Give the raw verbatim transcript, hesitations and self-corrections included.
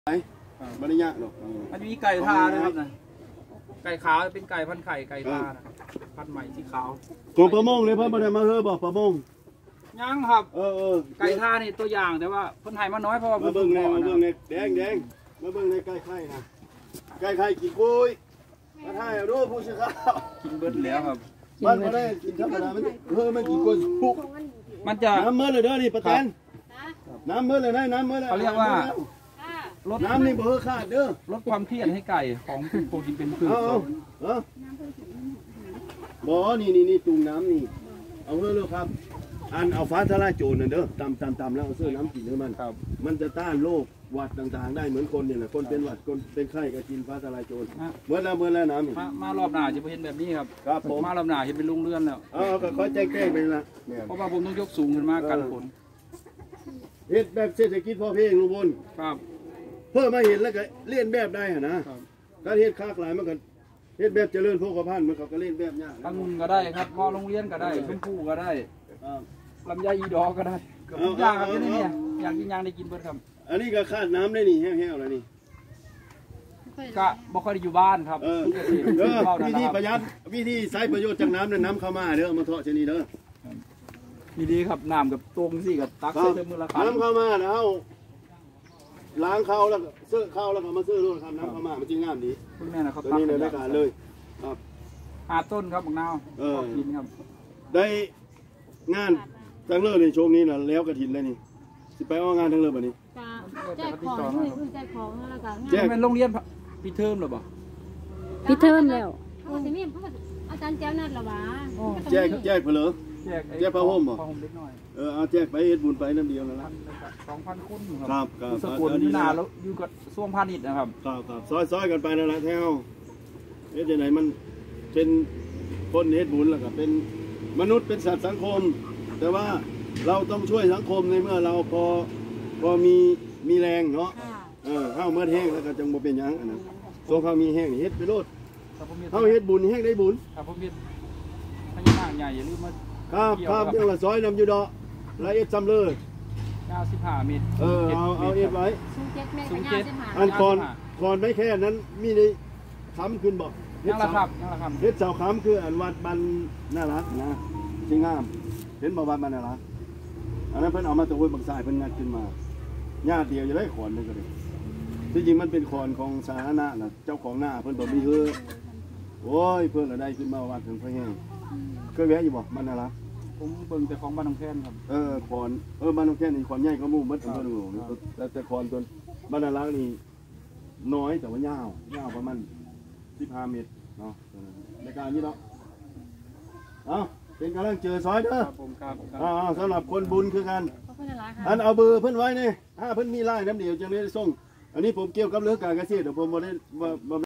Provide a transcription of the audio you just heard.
ไม่ได้ยากหรอกมันมีไก่ทาด้วยครับนะไก่ขาวเป็นไก่พันไข่ไก่ทานะครับพันใหม่สีขาวตัวประมงเลยเพิ่มมาได้มาเฮ้อบอกประมงยังครับเออเออไก่ทานี่ตัวอย่างแต่ว่าเพิ่นให้มาน้อยเพราะว่ามาเบิ่งในมาเบิ่งในแดงแดงมาเบิ่งในไก่ไข่นะไก่ไข่กินกุ้ยมาถ่ายดูผู้สื่อข่าวกินเบิดแล้วครับมันไม่ได้กินธรรมดามันเฮ้อมันกินกุ้ยสุกมันจะน้ำเมื่อเลยเด้อนี่ประแตนน้ำเมื่อเลยนะน้ำเมื่อเลยเขาเรียกว่าลดน้ำนี่บ่เฮ้อขาดเด้อลดความเครียดให้ไก่ของผู้กินเป็นพืชเอาเออบ่นี่นี่นี่จุ่มน้ำนี่เอาเฮ้อเลยครับอันเอาฟ้าทลายโจรน่ะเด้อตำตำตำแล้วเอาเสื้อน้ำกินให้มันครับมันจะต้านโรคหวัดต่างๆได้เหมือนคนเนี่ยแหละคนเป็นหวัดคนเป็นไข้ก็กินฟ้าทลายโจรเมื่อแล้วเมื่อแล้วน้ำมามารอบหน้าจะเห็นแบบนี้ครับครับผมมารอบหน้าเห็นเป็นลุงเลื่อนแล้วเออก็ค่อยแจ้งแจ้งไปละเพราะว่าผมต้องยกสูงขึ้นมากันฝนเฮ็ดแบบเศรษฐกิจพอเพียงลุงบนครับเพิ่มมาเห็นแล้วก็เล่นแบบได้นะการเฮ็ดค้าขายมันก็เฮ็ดแบบเจริญโภคภัณฑ์มันก็เล่นแบบยากองุ่นก็ได้ครับมอโรงเรียนก็ได้ชมพู่ก็ได้ลำไยอีดอก็ได้ทุกอย่างครับที่นี่เนี่ยอย่างกินอย่างได้กินเบิดครับอันนี้ก็คาดน้ำได้นี่แห้วๆแล้วนี่ก็บ่ค่อยได้อยู่บ้านครับเออวิธีประหยัดวิธีใช้ประโยชน์จากน้ำเนี่ยน้ำเข้ามาเด้อมาเทาะชนิดเด้อดีดีครับน้ำกับตรงสิกับตักใส่เต็มมือละครับน้ำเข้ามาแล้วล้างเข้าแล้วเสื้อเข้าแล้วก็มาซื้อด้วยครับน้ำเข้ามามันจริงงามดีคุณแม่นะครับตัวนี้ในรายการเลยครับหาต้นครับบักนาวกินครับได้งานทั้งเลิศในช่วงนี้นะแล้วกระถินเลยนี่สิไปเอางานทั้งเลิศแบบนี้แจกของเลยคือแจกของแล้วก็แจกเป็นโรงเรียนปีเทอมหรือเปล่าปีเทอมแล้วโอ้สิมีอาจารย์แจ้วนัดหรอวะแจกแจกเพลอแจกแจกผ้าห่มบ่เออเอาแจกไปเฮ็ดบุญไปน้ำเดียวนั่นละสองพันคุณครับครับสกุลนี่นาแล้วอยู่กับช่วงพาณิชย์นะครับครับครับซอยซอยกันไปนั่นแหละแถวเฮ็ดยังไงมันเป็นคนเฮ็ดบุญแล้วก็เป็นมนุษย์เป็นสัตว์สังคมแต่ว่าเราต้องช่วยสังคมในเมื่อเราพอพอมีมีแรงเนาะเออข้าวเมื่อแห้งแล้วก็จังบ่เป็นหยังอันนั้นตัวข้าวมีแห้งเฮ็ดไปโลดข้าวเฮ็ดบุญแห้งได้บุญครับผมเฮ็ดพญานาคใหญ่อย่าลืมมาครับครับเรื่องละซอยนำอยู่ดอกละเอ็ดจำเลยเก้าสิบห้าเมตรเออเอาเอาเอ็ดไว้สูงเจ็ดเมตรกับยาวสิบห้าอันก่อนก่อนไม่แค่นั้นมีในค้ำขึ้นบอกยังละครับยังละครับเฮ็ดเสาค้ำคืออันวัดบันน่ารักนะจริงงามเห็นบ่วัดบันน่ารักอันนั้นเพิ่นเอามาตะวันบางสายเพิ่นงัดขึ้นมาญาติเดียวจะได้ขอนนึงก็ได้ที่จริงมันเป็นขอนของสาธารณะนะเจ้าของหน้าเพิ่นบอกมีเฮ้อโอ้ยเพิ่นละได้ขึ้นมาวัดถึงพระแห้งเคยแวะอยู่บ่มันน่ารักผมเบิ่งแต่ของบ้านหนองแคนครับเออขอนเออบ้านหนองแคนนี่ขอนใหญ่ก็มู่มัดอำเภอหนองหลวงแต่แต่ขอนตัวบ้านน่ารักนี่น้อยแต่ว่ายาวยาวประมาณสิบห้าเมตรเนาะในการนี้เนาะเอาเป็นกำลังเจอซอยเด้อผมครับอ่าสำหรับคนบุญคือกันอันเอาเบอร์เพิ่นไว้เนี่ยถ้าเพิ่นมีไลน์น้ำเดียวจะได้ส่งอันนี้ผมเกี่ยวกับเรื่องการเกษตรแต่ผมบ่ได้